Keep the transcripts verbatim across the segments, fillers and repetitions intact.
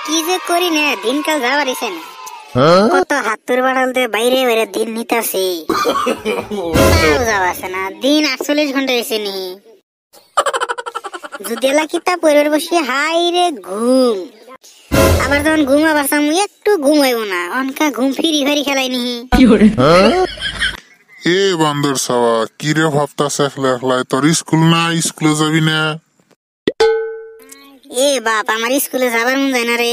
কি যে করি না, দিনকাল যাবারিছে না। কত হাতুর বাড়াল দিয়ে বাইরে বাইরে দিন নিতেছি, যাওয়াছে না। দিন আটচল্লিশ ঘন্টা হয়েছে নি। যদি এলা কিতাব পড়ে বসি, হাই রে ঘুম। আবার যখন ঘুম আবার সামু একটু ঘুম হইব না, অনকা ঘুম ফিরি ফিরি খেলাই নি। এ বান্দর সাওয়া, কি রে ভাবতাছ একলা একলাই? তোর স্কুল না, স্কুলে যাবি না? এ বাপ, আমার স্কুলে যাবার মন যায় না রে।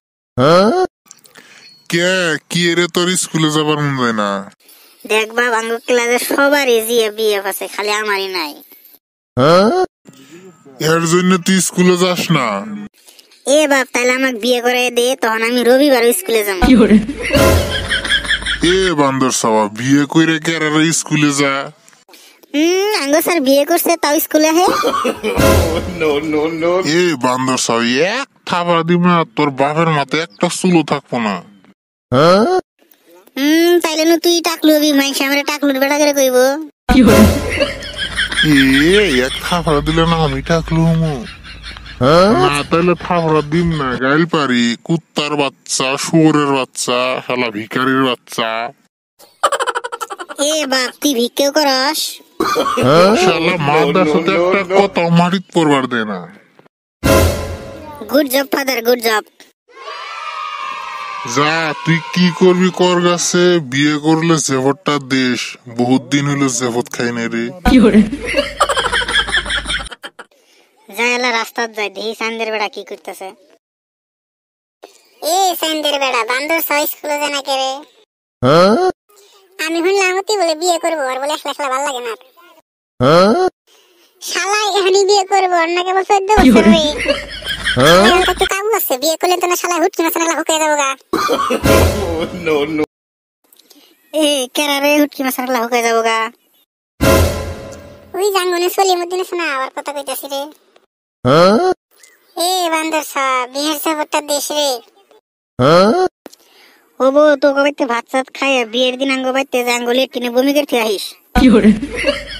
কে কি রে, তোর স্কুলে যাবার মন যায় না? দেখ বাপ, আঙ্গ ক্লাসে সবারই জিএ বিএফ আছে, খালি আমারই নাই। এর জন্য তুই স্কুলে যাস না? এ বাপ, তাহলে আমাকে বিয়ে করে দে, তখন আমি রবিবার স্কুলে যাবো। এ বান্দর সাওয়া, বিয়ে কইরে কেরা স্কুলে যা? হম আঙ্গ স্যার বিয়ে করছে, তাও স্কুলে হে। এ বান্দর সাওয়া, এক থাপড়া দিব না, তোর বাপের মাথায় একটা চুলো থাকবো না। হম তাইলে নু তুই টাকলু হবি, মাইসে আমরা টাকলুর বেড়া করে কইব। এ এক থাপড়া দিলে না আমি টাকলু হমু না? তাইলে থাপড়া দিম না, গাইল পারি। কুত্তার বাচ্চা, শুয়োরের বাচ্চা, শালা ভিখারির বাচ্চা। এ বাপ, তুই ভিক্ষেও করস? শালা মাদার সাথে একটা কথা মাটিত পড়বার দে না। Good job father, good job. যা, তুই কি করবি কর গাছে। বিয়ে করলে জেভটটা দেশ, বহুত দিন হলো জেভট খাই নাই রে। যাই এলা রাস্তাত যাই, দেখি সান্দের বেড়া কি করতেছে। এ সান্দের বেড়া, বান্দর ছয় স্কুলে যায় না কে রে? আমি শুনলাম তুই বলে বিয়ে করবো, আর বলে একলা একলা ভাল লাগে না। শালা এখানে বিয়ে করবো, অন্য কেবল চোদ্দ বছর রে। একটু কাম আছে, বিয়ে করলে তো না শালা হুটকি মাছ না হুকে যাবো গা। এ কেরা রে, হুটকি মাছ না হুকে যাবো গা। ওই জাঙ্গনে চলি মধ্যে শোনা আবার কথা কইতাছি রে। এ বান্দর সা, বিয়ের সাপোর্টটা দেশ রে। ও বউ, তো কবে ভাত সাত খাই বিয়ের দিন আঙ্গ বাইতে আঙ্গুলের কিনে বমি করে আসিস।